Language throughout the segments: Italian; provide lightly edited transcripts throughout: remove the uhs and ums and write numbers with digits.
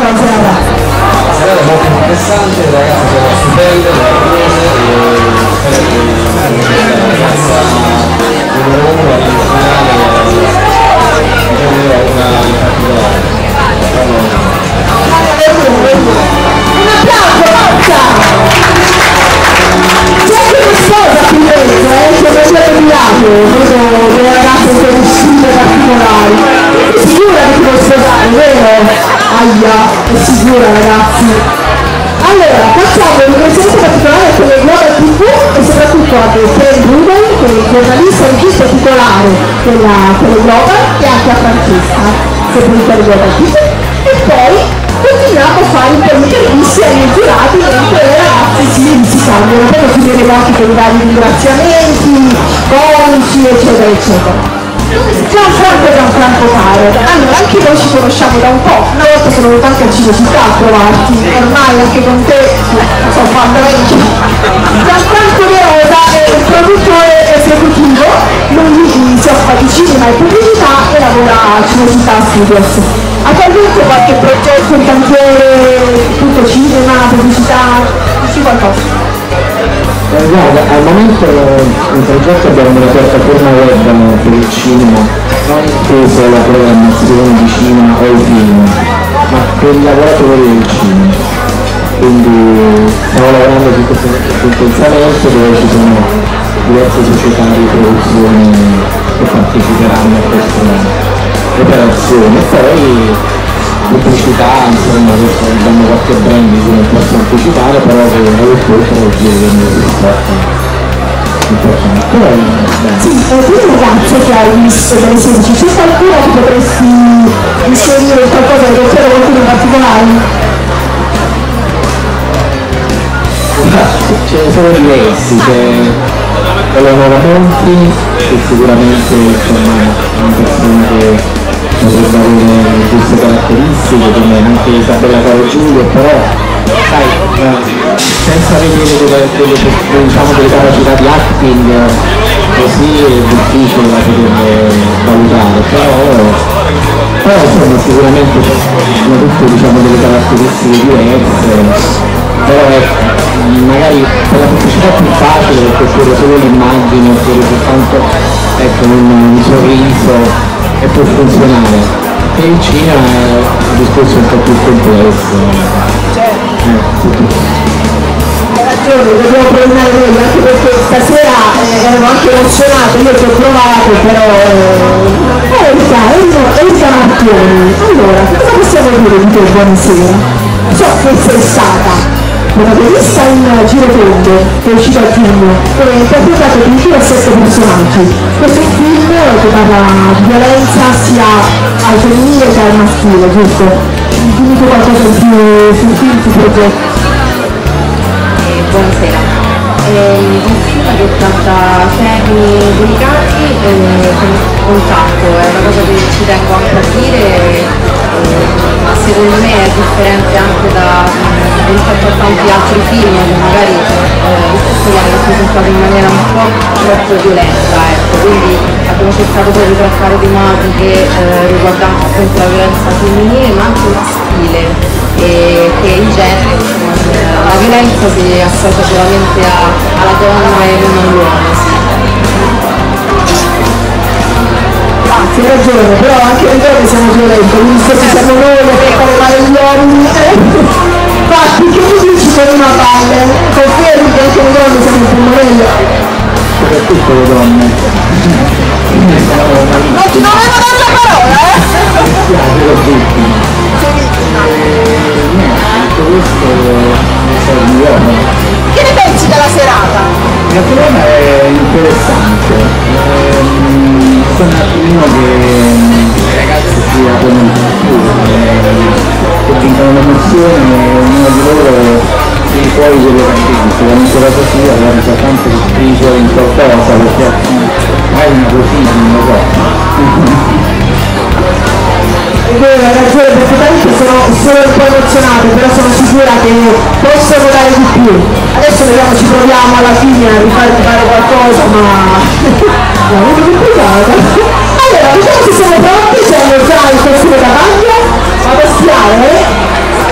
la serata? La serata è molto interessante, le ragazze sono stupende, meravigliose e spero che la ragazza numero 1 alla finale una in particolare. Un applauso, forza! C'è anche una sposa qui dentro, che non si è cambiato, vedo delle ragazze conosciute particolari. È sicura che ti può sposare, vero? Aia, è sicura ragazzi. Allora, facciamo un ringraziamento particolare a quelle Global TV e soprattutto a Ken Rubel, che è il giornalista e regista titolare della Global, e anche a Francesca, seppellita di Global TV. E poi continuiamo a fare un po' di interviste ai giurati mentre le ragazze si cambiano, poi finiremo anche con i vari ringraziamenti, bonus, eccetera eccetera. Gianfranco Caro, allora anche noi ci conosciamo da un po', una volta sono venuta anche a Cinecittà a trovarti, ormai anche con te sono fatta vecchia. Gianfranco De Rosa è il produttore esecutivo, lui si occupa di cinema e pubblicità e lavora a Cinecittà Studios. Attualmente qualche progetto in cantiere, tutto cinema, pubblicità, dici qualcosa? Guarda, al momento in progetto abbiamo una piattaforma web per il cinema, non inteso la programmazione di cinema o i film, ma per i lavoratori del cinema. Quindi stiamo lavorando su questo intensamente, dove ci sono diverse società di produzione che parteciperanno a questa operazione. Poi pubblicità, insomma, adesso abbiamo qualche brand di cui non posso anticipare, però che adesso oggi è venuto importante. Sì, tu ragazze che hai visto delle 16, c'è qualcuno che potresti inserire qualcosa di dottore qualcuno in particolare? Ce ne sono diversi, c'è Eleonora Monti, che sicuramente insomma, è una persona che potrebbe avere queste caratteristiche, come anche Isabella Caro Giulio, però sai, senza vedere delle capacità di acting così è difficile da poter valutare, però insomma sicuramente sono tutte delle caratteristiche diverse, però magari per la pubblicità è più facile perché fuori solo l'immagine, fuori soltanto un sorriso e può funzionare. E il cinema è un discorso un po' più complesso. Hai ragione, dobbiamo prendere noi anche perché stasera ero anche emozionato, io ci ho provato, però Erika Martoni, allora cosa possiamo dire di te? Buonasera. So che sei stata protagonista in Girotondo, che è uscito a giugno, e ha interpretato addirittura 7 personaggi. Questo è un film che parla di violenza sia al femminile che al maschile, giusto? Dimmi tu qualcosa in più sul film, sul progetto. Buonasera. Il film che tratta temi delicati con contatto, è una cosa che ci tengo anche a dire, ma secondo me è differente anche rispetto a tanti altri film che magari poi hanno rappresentato in maniera un po' troppo violenta, ecco. Quindi abbiamo cercato poi di trattare tematiche riguardanti appunto la violenza femminile ma anche maschile, e che in genere la violenza si associa solamente alla donna e non all'uomo. Hai ragione, però anche le donne siamo violenti, quindi se siamo noi a fare male agli uomini. Infatti, che mi dici per una palle? Confermi che anche le donne siamo un po' meglio? Soprattutto le donne. Non ti dovevo dare la parola, Mi spiace l'ho detto. Tutto questo è il migliore. Che ne pensi della serata? La corona è interessante, sono un attimino che le ragazze si aprono di più, che vincono l'emozione e ognuno di loro tira fuori quello che pensa, sicuramente la così aveva soltanto che stringere in qualcosa, perché magari una così non lo so. È vero, hai ragione, perché tanto sono un po' emozionate, però sono sicura che possono dare di più. Adesso vediamo, ci proviamo alla fine a rifarti fare qualcosa, ma è molto complicata. Allora, diciamo che siamo pronti, c'è già il costume da bagno, vado a stirare,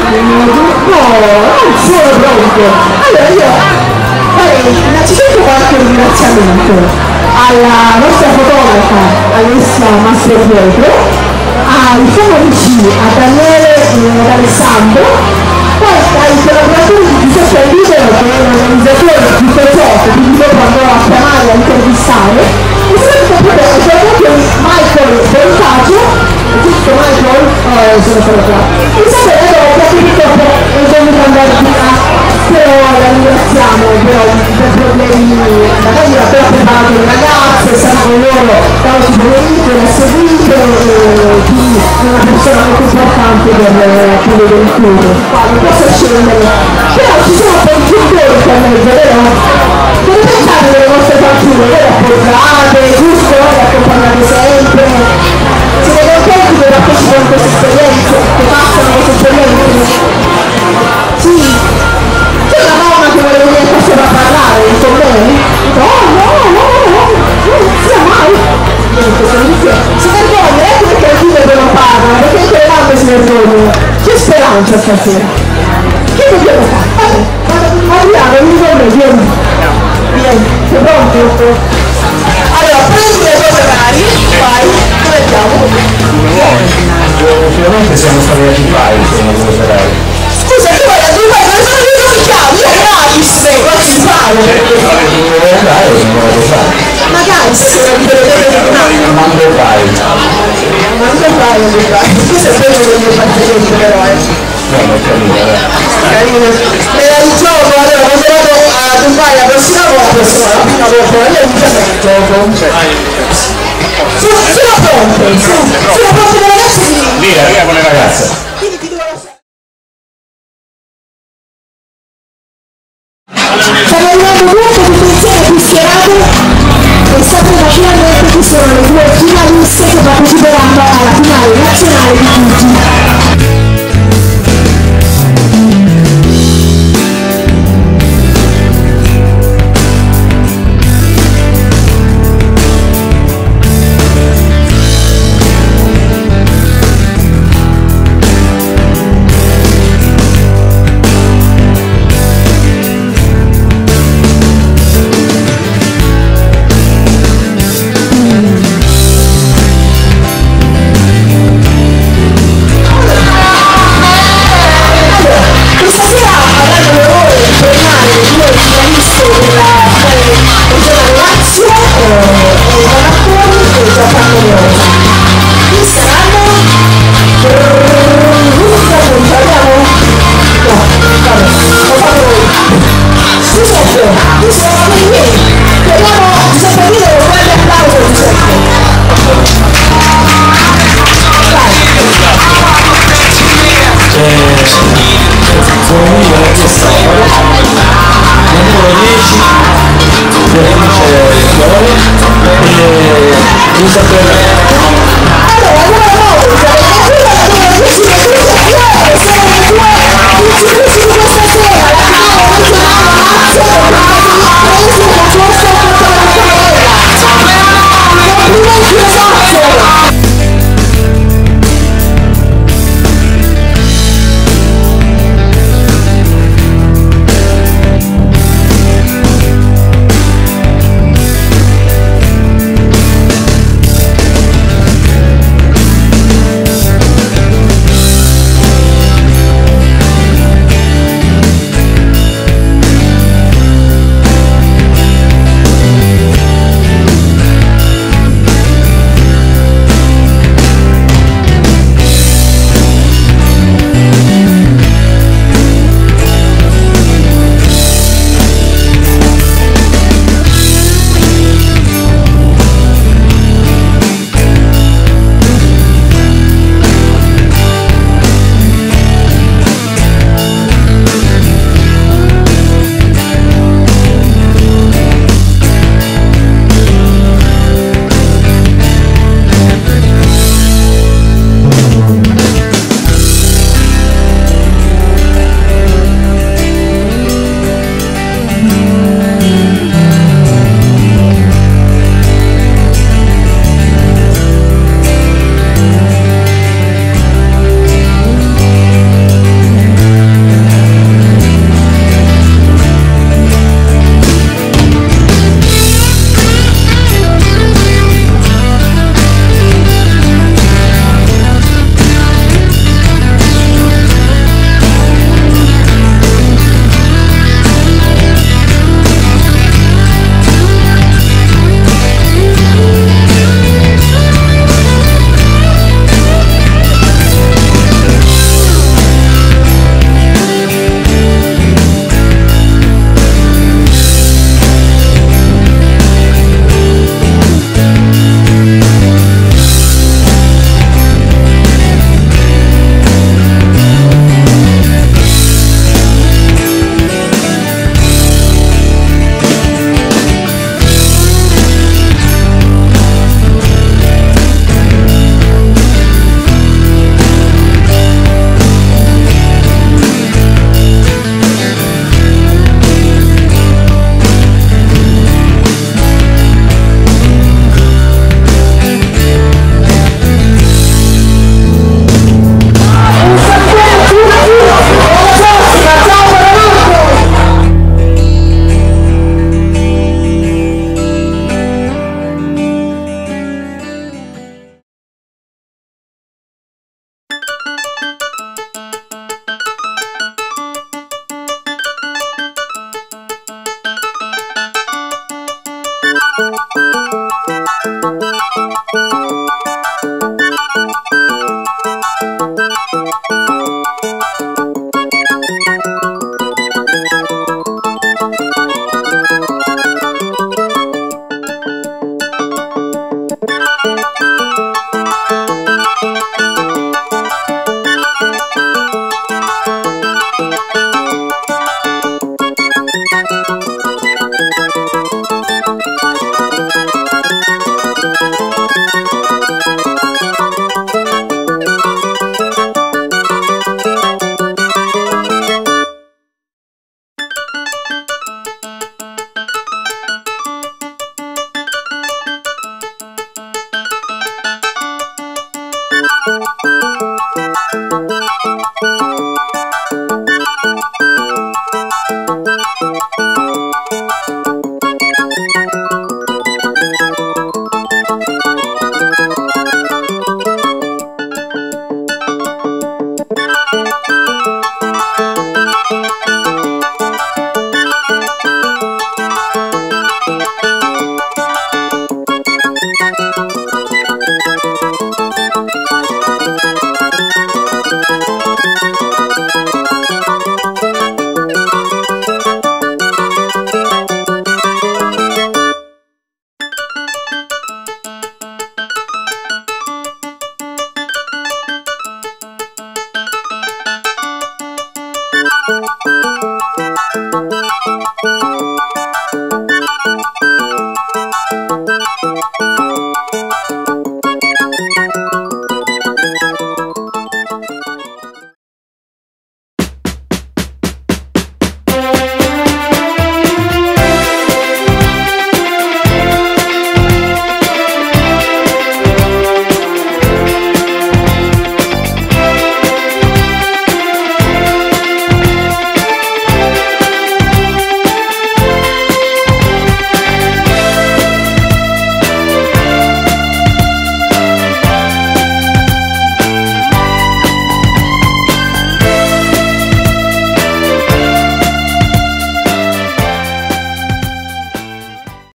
non sono pronto. Allora io farei innanzitutto qualche ringraziamento alla nostra fotografa Alessia Mastro Pietro, ai fotografici a Daniele ed Alessandro, poi ai collaboratori di Giuseppe Libero che è l'organizzatore di progetto, quindi dopo andrò a chiamare a intervistare, e soprattutto proprio ai collaboratori Michael Bontaggio, giusto Michael? Sono solo qua. Isabella Doppia che purtroppo è dovuta andare via, però la ringraziamo però per problemi, magari l'abbiamo preparato le ragazze, sarà con loro da oggi pomeriggio, l'ha seguito, quindi è una persona molto importante per quello del club. Qua non posso scendere, però ci sono poi i genitori per mezzo, vero? Che ne pensate delle vostre fanciulle? Voi appoggiate, giusto? Le accompagnate sempre? Siete contenti che partecipano a queste esperienze, che passano queste esperienze? Sì. C'è una mamma che vuole venire qua sopra a parlare con me? No, non sia mai. Niente, si vergogna, ecco perché le figlie non parlano, perché anche le mamme si vergognano. C'è speranza stasera. Che dobbiamo fare? Adriano, vieni con me, vieni. Vieni, sei pronto? Allora, prendi le tue mani, vai, dove andiamo? Ultimamente siamo stati a Dubai, sono due serali. Scusa, tu vai a Dubai, ma sono io non chiamo, io gratis, quasi si fanno. Dove andare, non lo so. Magari se non te lo devo dire, Mando fai. non fai, questo è quello che mi fa presente però, No, non capito, carino. Era il gioco, allora quando vado a Dubai la prossima volta, la prima volta, io mi chiamo il gioco. Sono pronte le ragazze di... via con le ragazze. Quindi ti devo lasciare. Stiamo arrivando molto tutto insieme qui schierato e sapete finalmente chi sono le due finaliste che parteciperanno alla finale nazionale di Fuji. Giuseppe